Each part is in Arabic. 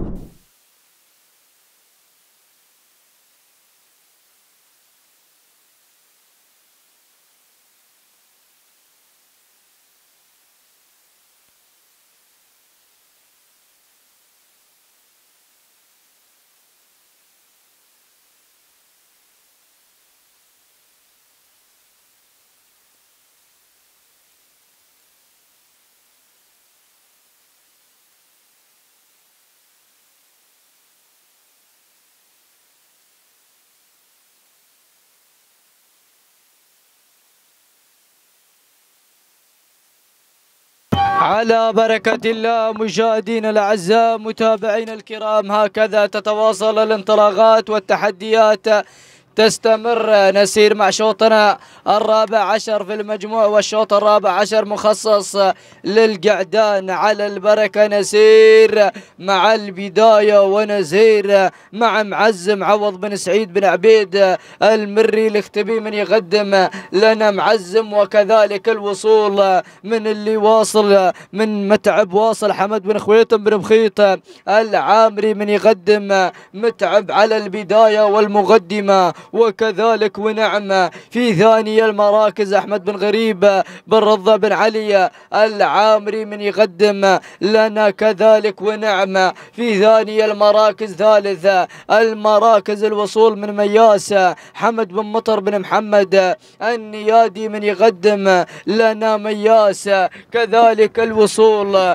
على بركة الله مشاهدينا الأعزاء متابعينا الكرام، هكذا تتواصل الانطلاقات والتحديات تستمر. نسير مع شوطنا الرابع عشر في المجموع، والشوط الرابع عشر مخصص للقعدان. على البركة نسير مع البداية، ونسير مع معزم عوض بن سعيد بن عبيد المري الاختبي من يقدم لنا معزم، وكذلك الوصول من اللي واصل من متعب واصل حمد بن خويتم بن مخيط العامري من يقدم متعب على البداية والمقدمة. وكذلك ونعم في ثاني المراكز أحمد بن غريب بن رضا بن علي العامري من يقدم لنا كذلك ونعم في ثاني المراكز. ثالث المراكز الوصول من مياس حمد بن مطر بن محمد النيادي من يقدم لنا مياس. كذلك الوصول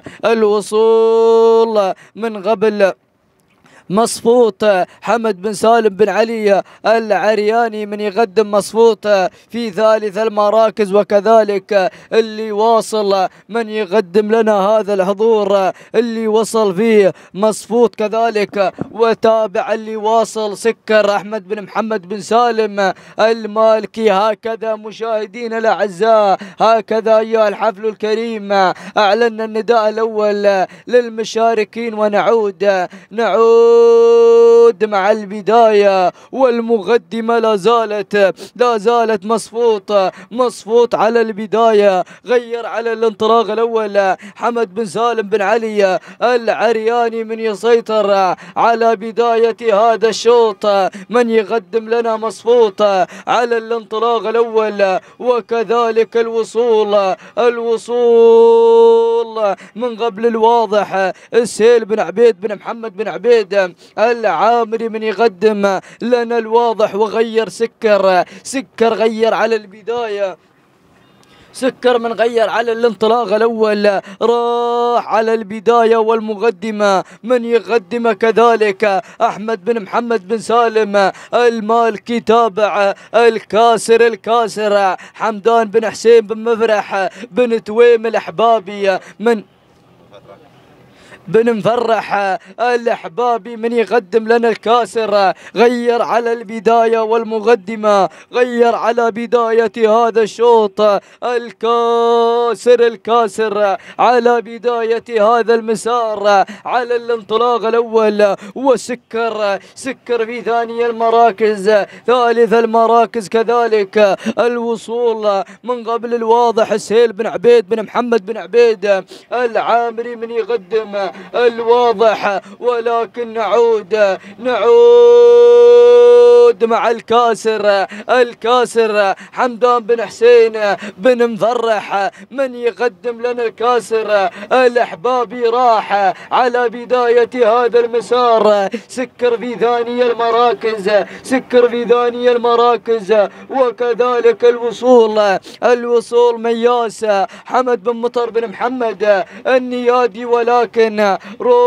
من قبل مصفوط حمد بن سالم بن علي العرياني من يقدم مصفوط في ثالث المراكز. وكذلك اللي واصل من يقدم لنا هذا الحضور اللي وصل فيه مصفوط كذلك. وتابع اللي واصل سكر أحمد بن محمد بن سالم المالكي. هكذا مشاهدينا الأعزاء، هكذا أيها الحفل الكريم أعلنا النداء الأول للمشاركين، ونعود مع البداية والمقدمة. لا زالت مصفوط على البداية. غير على الانطلاق الأول حمد بن سالم بن علي العرياني من يسيطر على بداية هذا الشوط، من يقدم لنا مصفوط على الانطلاق الأول. وكذلك الوصول من قبل الواضح السهيل بن عبيد بن محمد بن عبيد العامري من يقدم لنا الواضح. وغير سكر غير على البداية، سكر من غير على الانطلاق الأول، راح على البداية والمقدمة من يقدم كذلك أحمد بن محمد بن سالم المالكي. تابع الكاسر حمدان بن حسين بن مفرح بن تويم الأحبابي بن مفرح الأحبابي من يقدم لنا الكاسر. غير على البداية والمقدمة، غير على بداية هذا الشوط الكاسر على بداية هذا المسار على الانطلاق الأول. وسكر في ثاني المراكز، ثالث المراكز كذلك الوصول من قبل الواضح السهيل بن عبيد بن محمد بن عبيد العامري من يقدم الواضح. ولكن نعود مع الكاسر حمدان بن حسين بن مفرح من يقدم لنا الكاسر الأحبابي. راح على بداية هذا المسار، سكر في ثاني المراكز. وكذلك الوصول مياس حمد بن مطر بن محمد النيادي. ولكن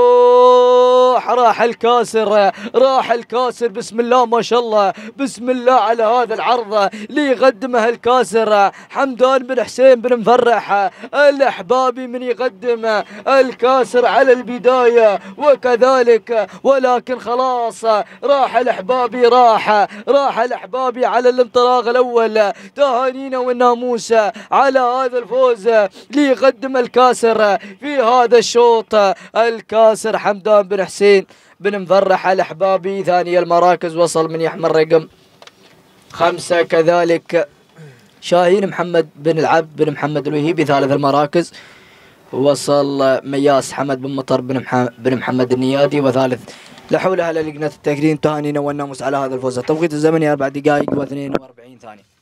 راح الكاسر بسم الله ما شاء الله، بسم الله على هذا العرض ليقدمه الكاسر حمدان بن حسين بن مفرح الأحبابي من يقدم الكاسر على البداية. وكذلك ولكن خلاص راح الأحبابي، راح الأحبابي على الانطلاق الأول. تهانينا والناموس على هذا الفوز ليقدم الكاسر في هذا الشوط. الكاسر حمدان بن حسين بن مفرح الأحبابي. ثاني المراكز وصل من يحمل رقم 5 كذلك شاهين محمد بن العبد بن محمد الوهيبي. ثالث المراكز وصل مياس حمد بن مطر بن محمد النيادي، وثالث لحولها للجنة التكريم تهانينا والناموس على هذا الفوز. التوقيت الزمني 4 دقائق و42 ثانية.